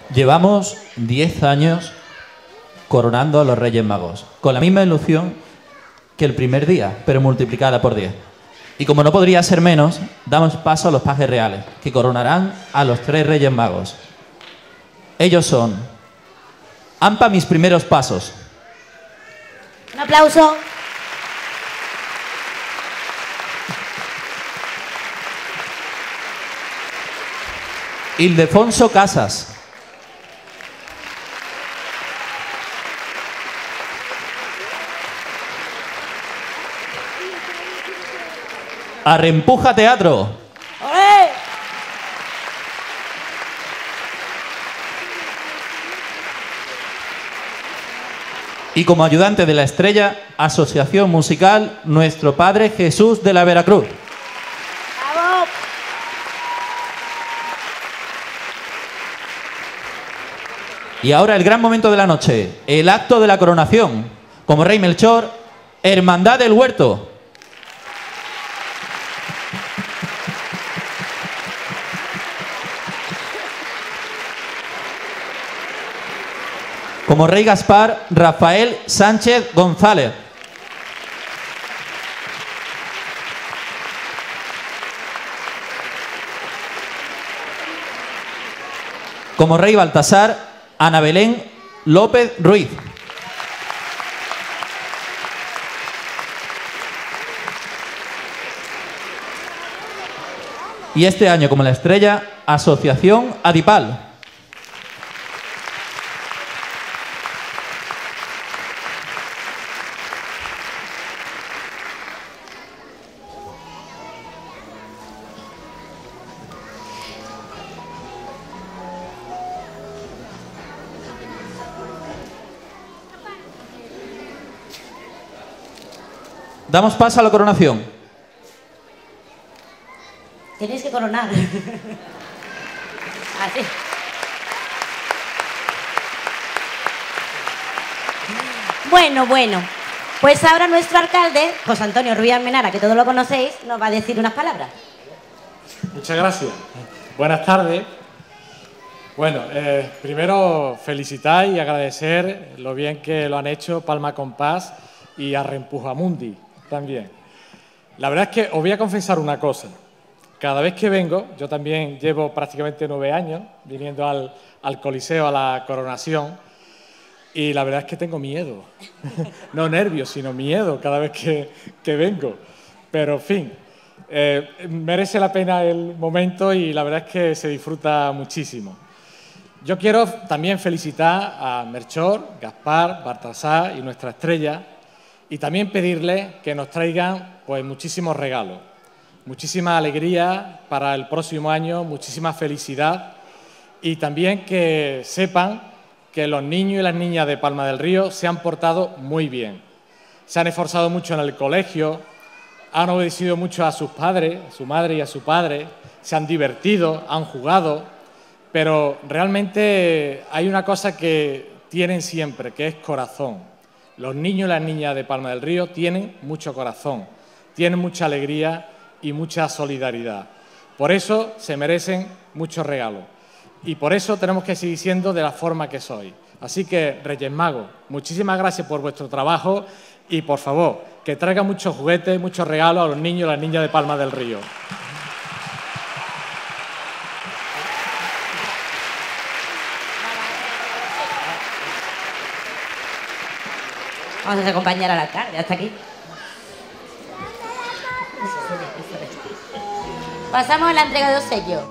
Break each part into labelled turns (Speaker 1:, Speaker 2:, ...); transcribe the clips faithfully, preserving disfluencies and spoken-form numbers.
Speaker 1: Llevamos diez años coronando a los Reyes Magos, con la misma ilusión que el primer día, pero multiplicada por diez. Y como no podría ser menos, damos paso a los pajes reales, que coronarán a los tres Reyes Magos. Ellos son Ampa Mis Primeros Pasos.
Speaker 2: Un aplauso.
Speaker 1: Ildefonso Casas. Arrempuja Teatro.
Speaker 2: ¡Olé!
Speaker 1: Y como ayudante de la estrella, Asociación Musical Nuestro Padre Jesús de la Veracruz.
Speaker 2: ¡Bravo!
Speaker 1: Y ahora el gran momento de la noche, el acto de la coronación. Como Rey Melchor, Hermandad del Huerto. Como Rey Gaspar, Rafael Sánchez González. Como Rey Baltasar, Ana Belén López Ruiz. Y este año, como la estrella, Asociación Adipal. Damos paso a la coronación.
Speaker 2: Tenéis que coronar. Así. Bueno, bueno. Pues ahora nuestro alcalde, José Antonio Ruiz Almenara, que todos lo conocéis, nos va a decir unas palabras.
Speaker 3: Muchas gracias. Buenas tardes. Bueno, eh, primero felicitar y agradecer lo bien que lo han hecho Palma Compás y Arrempujamundi también. La verdad es que os voy a confesar una cosa. Cada vez que vengo, yo también llevo prácticamente nueve años viniendo al, al Coliseo a la coronación y la verdad es que tengo miedo. No nervios, sino miedo cada vez que, que vengo. Pero, en fin, eh, merece la pena el momento y la verdad es que se disfruta muchísimo. Yo quiero también felicitar a Melchor, Gaspar, Baltasar y nuestra estrella y también pedirles que nos traigan pues, muchísimos regalos, muchísima alegría para el próximo año, muchísima felicidad y también que sepan que los niños y las niñas de Palma del Río se han portado muy bien. Se han esforzado mucho en el colegio, han obedecido mucho a sus padres, a su madre y a su padre, se han divertido, han jugado, pero realmente hay una cosa que tienen siempre, que es corazón. Los niños y las niñas de Palma del Río tienen mucho corazón, tienen mucha alegría y mucha solidaridad. Por eso se merecen muchos regalos y por eso tenemos que seguir siendo de la forma que soy. Así que, Reyes Magos, muchísimas gracias por vuestro trabajo y, por favor, que traigan muchos juguetes, muchos regalos a los niños y las niñas de Palma del Río.
Speaker 2: Vamos a acompañar al alcalde hasta aquí. Pasamos a la entrega de los sellos.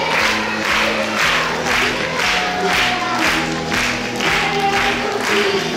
Speaker 4: Sí.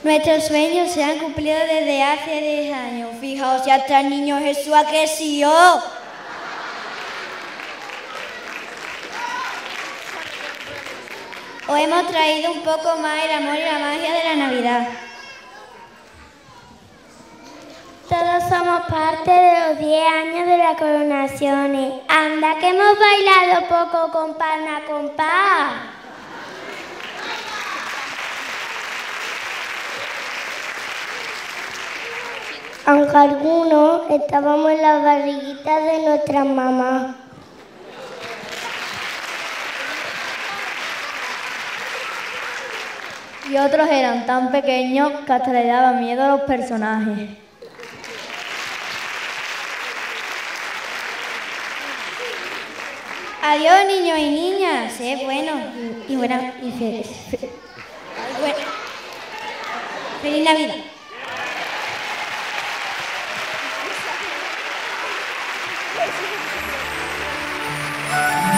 Speaker 4: Nuestros sueños se han cumplido desde hace diez años. Fijaos si hasta el niño Jesús ha crecido. Os hemos traído un poco más el amor y la magia de la Navidad.
Speaker 5: Todos somos parte de los diez años de las coronaciones. Anda, que hemos bailado poco con palma compás. Aunque algunos estábamos en las barriguitas de nuestras mamás.
Speaker 4: Y otros eran tan pequeños que hasta le daban miedo a los personajes. Adiós, niños y niñas. Sé bueno y buena y feliz. Feliz Navidad.
Speaker 5: Thank you.